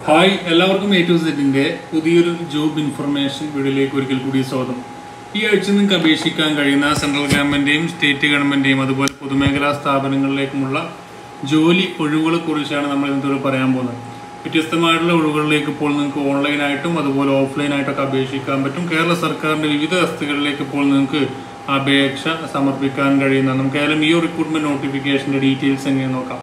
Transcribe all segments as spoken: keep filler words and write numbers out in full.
Hi എല്ലാവർക്കും A to സെറ്റിന്റെ പുതിയൊരു ജോബ് ഇൻഫർമേഷൻ വീഡിയോയിലേക്ക് ഒരിക്കൽ കൂടി സ്വാഗതം. ഈ ആഴ്ച നിങ്ങൾക്ക് അപേക്ഷിക്കാൻ കഴിയുന്ന സെൻട്രൽ ഗവൺമെന്റിന്റെയും സ്റ്റേറ്റ് ഗവൺമെന്റിന്റെയും അതുപോലെ പൊതുമേഖലാ സ്ഥാപനങ്ങളിലേക്കുമുള്ള ജോലി ഒഴിവുകളെ കുറിച്ചാണ് നമ്മൾ ഇന്നത്തെ പറയാൻ പോകുന്നത്. വ്യത്യസ്തമായിട്ടുള്ള ഒഴിവുകളിലേക്ക് ഇപ്പോൾ നിങ്ങൾക്ക് ഓൺലൈനായിട്ടും അതുപോലെ ഓഫ്ലൈനായിട്ടൊക്കെ അപേക്ഷിക്കാൻ പറ്റും. കേരള സർക്കാരിന്റെ വിവിധ തസ്തികകളിലേക്ക് ഇപ്പോൾ നിങ്ങൾക്ക് അപേക്ഷ സമർപ്പിക്കാൻ കഴിയുന്ന നമുക്ക് ഏതായാലും ഈ റിക്രൂട്ട്മെന്റ് നോട്ടിഫിക്കേഷന്റെ ഡീറ്റെയിൽസ് എങ്ങനെ നോക്കാം.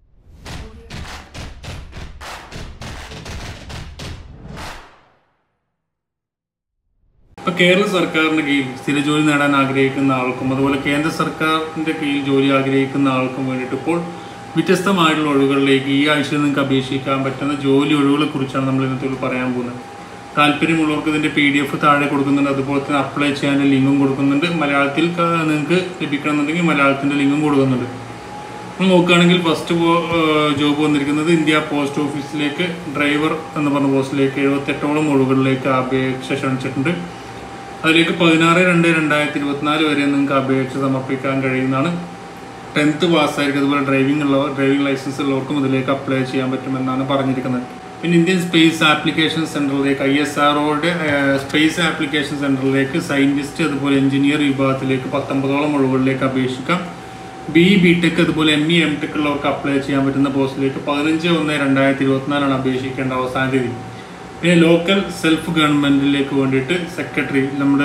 ഇപ്പൊ കേരള സർക്കാരിന്റെ കീഴിൽ സ്ഥിരജോലി നേടാൻ ആഗ്രഹിക്കുന്ന ആൾക്കും അതുപോലെ കേന്ദ്ര സർക്കാരിന്റെ കീഴിൽ ജോലി ആഗ്രഹിക്കുന്ന ആൾക്കും വേണ്ടിയിട്ട് ഇപ്പോൾ വ്യത്യസ്തമായിട്ടുള്ള ഒഴിവുകളിലേക്ക് ഈ ആഴ്ച നിങ്ങൾക്ക് അപേക്ഷിക്കാൻ പറ്റുന്ന ജോലി ഒഴിവുകളെ കുറിച്ചാണ് നമ്മൾ ഇന്നത്തെ പറയാൻ പോകുന്നത്. താല്പര്യമുള്ളവർക്ക് ഇതിന്റെ പി ഡി എഫ് താഴെ കൊടുക്കുന്നുണ്ട്. അതുപോലെ തന്നെ അപ്ലൈ ചെയ്യാൻ ലിങ്കും കൊടുക്കുന്നുണ്ട്. മലയാളത്തിൽ നിങ്ങൾക്ക് ലഭിക്കണമെന്നുണ്ടെങ്കിൽ മലയാളത്തിന്റെ ലിങ്കും കൊടുക്കുന്നുണ്ട്. നമ്മൾ നോക്കുകയാണെങ്കിൽ ഫസ്റ്റ് ജോബ് വന്നിരിക്കുന്നത് ഇന്ത്യ പോസ്റ്റ് ഓഫീസിലേക്ക് ഡ്രൈവർ എന്ന് പറഞ്ഞ പോസ്റ്റിലേക്ക് എഴുപത്തെട്ടോളം ഒഴിവുകളിലേക്ക് അപേക്ഷ ക്ഷണിച്ചിട്ടുണ്ട്. അതിലേക്ക് പതിനാറ് രണ്ട് രണ്ടായിരത്തി ഇരുപത്തിനാല് വരെ നിങ്ങൾക്ക് അപേക്ഷ സമർപ്പിക്കാൻ കഴിയുന്നതാണ്. ടെൻത്ത് പാസ്സായിരിക്കും അതുപോലെ ഡ്രൈവിംഗ് ഉള്ളവർ ഡ്രൈവിംഗ് ലൈസൻസ് ഉള്ളവർക്കും ഇതിലേക്ക് അപ്ലൈ ചെയ്യാൻ പറ്റുമെന്നാണ് പറഞ്ഞിരിക്കുന്നത്. പിന്നെ ഇന്ത്യൻ സ്പേസ് ആപ്ലിക്കേഷൻ സെന്ററിലേക്ക് ഐ എസ് ആർഒയുടെ സ്പേസ് ആപ്ലിക്കേഷൻ സെന്ററിലേക്ക് സയന്റിസ്റ്റ് അതുപോലെ എഞ്ചിനീയർ വിഭാഗത്തിലേക്ക് പത്തൊമ്പതോളം ഒഴിവുകളിലേക്ക് അപേക്ഷിക്കാം. ബി ബി ടെക് അതുപോലെ എം ഇ എം ടെക് ഉള്ളവർക്ക് അപ്ലൈ ചെയ്യാൻ പറ്റുന്ന പോസ്റ്റിലേക്ക് പതിനഞ്ച് ഒന്ന് രണ്ടായിരത്തി ഇരുപത്തിനാലാണ് അപേക്ഷിക്കേണ്ട അവസാന തീയതി. പിന്നെ ലോക്കൽ സെൽഫ് ഗവൺമെന്റിലേക്ക് വേണ്ടിയിട്ട് സെക്രട്ടറി നമ്മുടെ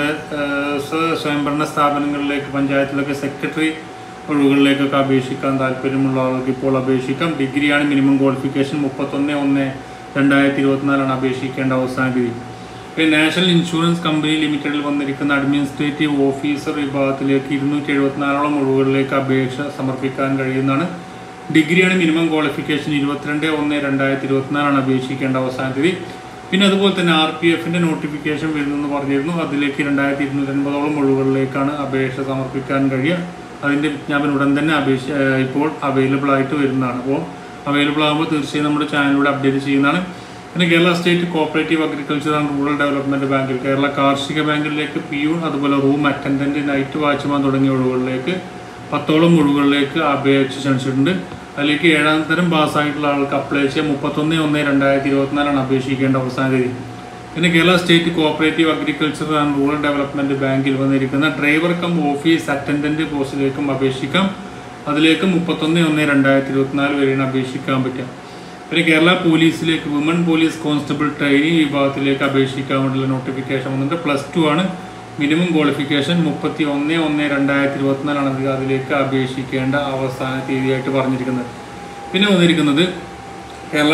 സ്വയംഭരണ സ്ഥാപനങ്ങളിലേക്ക് പഞ്ചായത്തിലൊക്കെ സെക്രട്ടറി ഒഴിവുകളിലേക്കൊക്കെ അപേക്ഷിക്കാൻ താല്പര്യമുള്ള ആൾക്ക് ഇപ്പോൾ അപേക്ഷിക്കാം. ഡിഗ്രിയാണ് മിനിമം ക്വാളിഫിക്കേഷൻ. മുപ്പത്തൊന്ന് ഒന്ന് രണ്ടായിരത്തി ഇരുപത്തിനാലാണ് അപേക്ഷിക്കേണ്ട അവസാന തീയതി. പിന്നെ നാഷണൽ ഇൻഷുറൻസ് കമ്പനി ലിമിറ്റഡിൽ വന്നിരിക്കുന്ന അഡ്മിനിസ്ട്രേറ്റീവ് ഓഫീസർ വിഭാഗത്തിലേക്ക് ഇരുന്നൂറ്റി എഴുപത്തിനാലോളം ഒഴിവുകളിലേക്ക് അപേക്ഷ സമർപ്പിക്കാൻ കഴിയുന്നതാണ്. ഡിഗ്രിയാണ് മിനിമം ക്വാളിഫിക്കേഷൻ. ഇരുപത്തിരണ്ട് ഒന്ന് രണ്ടായിരത്തി ഇരുപത്തിനാലാണ് അപേക്ഷിക്കേണ്ട അവസാന തീയതി. പിന്നെ അതുപോലെ തന്നെ ആർ പി എഫിന്റെ നോട്ടിഫിക്കേഷൻ വരുന്നെന്ന് പറഞ്ഞിരുന്നു. അതിലേക്ക് രണ്ടായിരത്തി ഇരുന്നൂറ്റി അൻപതോളം ഒഴിവുകളിലേക്കാണ് അപേക്ഷ സമർപ്പിക്കാൻ കഴിയുക. അതിന്റെ വിജ്ഞാപനം ഉടൻ തന്നെ അപേക്ഷ ഇപ്പോൾ അവൈലബിൾ ആയിട്ട് വരുന്നതാണ്. അപ്പോൾ അവൈലബിൾ ആകുമ്പോൾ തീർച്ചയായും നമ്മുടെ ചാനലിലൂടെ അപ്ഡേറ്റ് ചെയ്യുന്നതാണ്. പിന്നെ Kerala state cooperative agriculture and rural development ബാങ്കിൽ കേരള കാർഷിക ബാങ്കിലേക്ക് പിയൂൺ അതുപോലെ റൂം അറ്റൻഡന്റ് നൈറ്റ് വാച്ച്മാൻ തുടങ്ങിയ ഒഴിവുകളിലേക്ക് പത്തോളം ഒഴിവുകളിലേക്ക് അപേക്ഷ ക്ഷണിച്ചിട്ടുണ്ട്. അതിലേക്ക് ഏഴാം തരം പാസ്സായിട്ടുള്ള ആൾക്ക് അപ്ലൈ ചെയ്യാൻ മുപ്പത്തൊന്ന് ഒന്ന് രണ്ടായിരത്തി ഇരുപത്തിനാലാണ് അപേക്ഷിക്കേണ്ട അവസാന തീയതി. പിന്നെ Kerala state cooperative agriculture and rural development ബാങ്കിൽ വന്നിരിക്കുന്ന ഡ്രൈവർ കം ഓഫീസ് അറ്റൻഡന്റ് പോസ്റ്റിലേക്കും അപേക്ഷിക്കാം. അതിലേക്ക് മുപ്പത്തൊന്ന് ഒന്ന് രണ്ടായിരത്തി ഇരുപത്തിനാല് വരെയാണ് അപേക്ഷിക്കാൻ പറ്റുക. പിന്നെ കേരള പോലീസിലേക്ക് വുമൺ പോലീസ് കോൺസ്റ്റബിൾ ട്രെയിനിങ് വിഭാഗത്തിലേക്ക് അപേക്ഷിക്കാൻ വേണ്ടിയുള്ള നോട്ടിഫിക്കേഷൻ വന്നിട്ട് പ്ലസ് ടു ആണ് മിനിമം ക്വാളിഫിക്കേഷൻ. മുപ്പത്തി ഒന്ന് ഒന്ന് രണ്ടായിരത്തി ഇരുപത്തിനാലാണ് അതിലേക്ക് അപേക്ഷിക്കേണ്ട അവസാന തീയതിയായിട്ട് പറഞ്ഞിരിക്കുന്നത്. പിന്നെ വന്നിരിക്കുന്നത് Kerala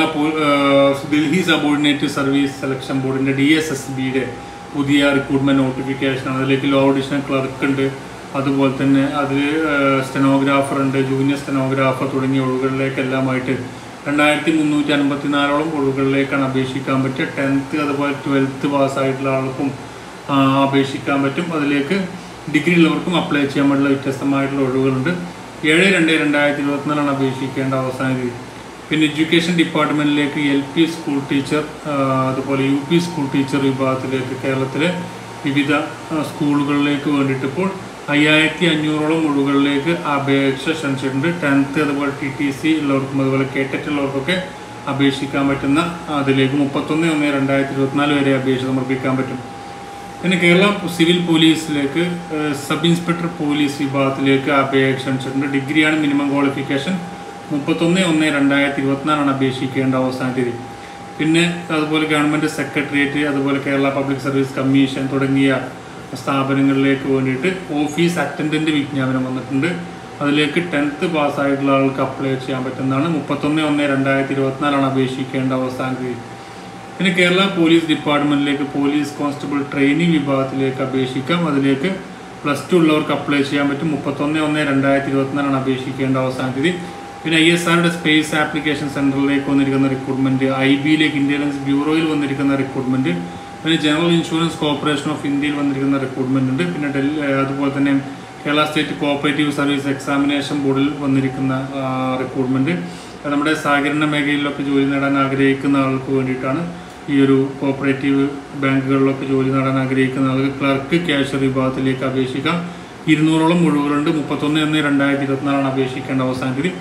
Delhi subordinate service selection ബോർഡിന്റെ ഡി എസ് എസ് ബിയുടെ പുതിയ റിക്രൂട്ട്മെന്റ് നോട്ടിഫിക്കേഷനാണ്. അതിലേക്ക് ലോ അഡീഷണൽ ക്ലർക്ക് ഉണ്ട്, അതുപോലെ തന്നെ അതിൽ സ്റ്റെനോഗ്രാഫർ ഉണ്ട്, ജൂനിയർ സ്റ്റെനോഗ്രാഫർ തുടങ്ങിയ ഒഴിവുകളിലേക്കെല്ലാമായിട്ട് രണ്ടായിരത്തി മുന്നൂറ്റി അൻപത്തിനാലോളം ഒഴിവുകളിലേക്കാണ് അപേക്ഷിക്കാൻ പറ്റുക. ടെൻത്ത് അതുപോലെ ട്വൽത്ത് പാസ്സായിട്ടുള്ള ആൾക്കും അപേക്ഷിക്കാൻ പറ്റും. അതിലേക്ക് ഡിഗ്രി ഉള്ളവർക്കും അപ്ലൈ ചെയ്യാൻ വേണ്ടിയുള്ള വ്യത്യസ്തമായിട്ടുള്ള ഒഴിവുകളുണ്ട്. ഏഴ് രണ്ട് രണ്ടായിരത്തി ഇരുപത്തിനാലാണ് അപേക്ഷിക്കേണ്ട അവസാന തീയതി. പിന്നെ എഡ്യൂക്കേഷൻ ഡിപ്പാർട്ട്മെന്റിലേക്ക് എൽ പി സ്കൂൾ ടീച്ചർ അതുപോലെ യു പി സ്കൂൾ ടീച്ചർ വിഭാഗത്തിലേക്ക് കേരളത്തിലെ വിവിധ സ്കൂളുകളിലേക്ക് വേണ്ടിയിട്ട് ഇപ്പോൾ അയ്യായിരത്തി അഞ്ഞൂറോളം ഒഴിവുകളിലേക്ക് അപേക്ഷ ക്ഷണിച്ചിട്ടുണ്ട്. ടെൻത്ത് അതുപോലെ ടി ടി സി ഉള്ളവർക്കും അതുപോലെ കേട്ടറ്റ് ഉള്ളവർക്കൊക്കെ അപേക്ഷിക്കാൻ പറ്റുന്ന അതിലേക്ക് മുപ്പത്തൊന്ന് ഒന്ന് രണ്ടായിരത്തി ഇരുപത്തിനാല് വരെ അപേക്ഷ സമർപ്പിക്കാൻ പറ്റും. പിന്നെ കേരള സിവിൽ പോലീസിലേക്ക് സബ് ഇൻസ്പെക്ടർ പോലീസ് വിഭാഗത്തിലേക്ക് അപേക്ഷ ക്ഷണിച്ചിട്ടുണ്ട്. ഡിഗ്രിയാണ് മിനിമം ക്വാളിഫിക്കേഷൻ. മുപ്പത്തൊന്ന് ഒന്ന് രണ്ടായിരത്തി ഇരുപത്തിനാലാണ് അപേക്ഷിക്കേണ്ട അവസാന തീയതി. പിന്നെ അതുപോലെ ഗവൺമെന്റ് സെക്രട്ടേറിയറ്റ് അതുപോലെ കേരള പബ്ലിക് സർവീസ് കമ്മീഷൻ തുടങ്ങിയ സ്ഥാപനങ്ങളിലേക്ക് വേണ്ടിയിട്ട് ഓഫീസ് അറ്റൻഡന്റ് വിജ്ഞാപനം വന്നിട്ടുണ്ട്. അതിലേക്ക് ടെൻത്ത് പാസ്സായിട്ടുള്ള ആൾക്ക് അപ്ലൈ ചെയ്യാൻ പറ്റുന്നതാണ്. മുപ്പത്തൊന്ന് ഒന്ന് രണ്ടായിരത്തി ഇരുപത്തിനാലാണ് അപേക്ഷിക്കേണ്ട അവസാന തീയതി. പിന്നെ കേരള പോലീസ് ഡിപ്പാർട്ട്മെന്റിലേക്ക് പോലീസ് കോൺസ്റ്റബിൾ ട്രെയിനിങ് വിഭാഗത്തിലേക്ക് അപേക്ഷിക്കാം. അതിലേക്ക് പ്ലസ് ടു ഉള്ളവർക്ക് അപ്ലൈ ചെയ്യാൻ പറ്റും. മുപ്പത്തൊന്ന് ഒന്ന് രണ്ടായിരത്തി ഇരുപത്തിനാലാണ് അപേക്ഷിക്കേണ്ട അവസാന തീയതി. പിന്നെ ഐ എസ് ആറുടെ സ്പേസ് ആപ്ലിക്കേഷൻ സെന്ററിലേക്ക് വന്നിരിക്കുന്ന റിക്രൂട്ട്മെന്റ്, ഐ ബിയിലേക്ക് ഇന്റലിജൻസ് ബ്യൂറോയിൽ വന്നിരിക്കുന്ന റിക്രൂട്ട്മെന്റ്, പിന്നെ ജനറൽ ഇൻഷുറൻസ് കോർപ്പറേഷൻ ഓഫ് ഇന്ത്യയിൽ വന്നിരിക്കുന്ന റിക്രൂട്ട്മെന്റ് ഉണ്ട്. പിന്നെ ഡൽഹി അതുപോലെ തന്നെ Kerala state cooperative service examination ബോർഡിൽ വന്നിരിക്കുന്ന റിക്രൂട്ട്മെന്റ് നമ്മുടെ സഹകരണ മേഖലയിലൊക്കെ ജോലി നേടാൻ ആഗ്രഹിക്കുന്ന ആൾക്ക് വേണ്ടിയിട്ടാണ്. ഈ ഒരു കോഓപ്പറേറ്റീവ് ബാങ്കുകളിലൊക്കെ ജോലി നേടാൻ ആഗ്രഹിക്കുന്ന ആൾക്ക് ക്ലർക്ക് ക്യാഷ്യർ വിഭാഗത്തിലേക്ക് അപേക്ഷിക്കാം. ഇരുന്നൂറോളം ഒഴിവുകളുണ്ട്. മുപ്പത്തൊന്ന് ഒന്ന് രണ്ടായിരത്തി ഇരുപത്തിനാലാണ് അപേക്ഷിക്കേണ്ട അവസാന തീയതി.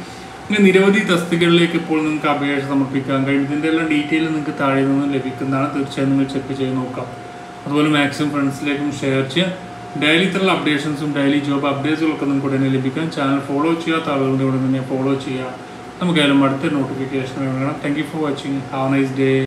ഇങ്ങനെ നിരവധി തസ്തികകളിലേക്ക് ഇപ്പോൾ നിങ്ങൾക്ക് അപേക്ഷ സമർപ്പിക്കാൻ കഴിയും. ഇതിൻ്റെ എല്ലാം ഡീറ്റെയിൽ നിങ്ങൾക്ക് താഴെ നിന്ന് ലഭിക്കുന്നതാണ്. തീർച്ചയായും നിങ്ങൾ ചെക്ക് ചെയ്ത് നോക്കാം. അതുപോലെ മാക്സിമം ഫ്രണ്ട്സിലേക്കും ഷെയർ ചെയ്യുക. ഡെയിലി ഇത്തരം അപ്ഡേഷൻസും ഡെയിലി ജോബ് അപ്ഡേറ്റ്സുകളൊക്കെ നിങ്ങൾക്ക് ഉടനെ ലഭിക്കാൻ ചാനൽ ഫോളോ ചെയ്യാത്ത ആളുകളുടെ ഉടനെ തന്നെ ഫോളോ ചെയ്യുക. നമുക്കായാലും അടുത്ത നോട്ടിഫിക്കേഷൻ വേണം. Thank you for watching. Have a nice day.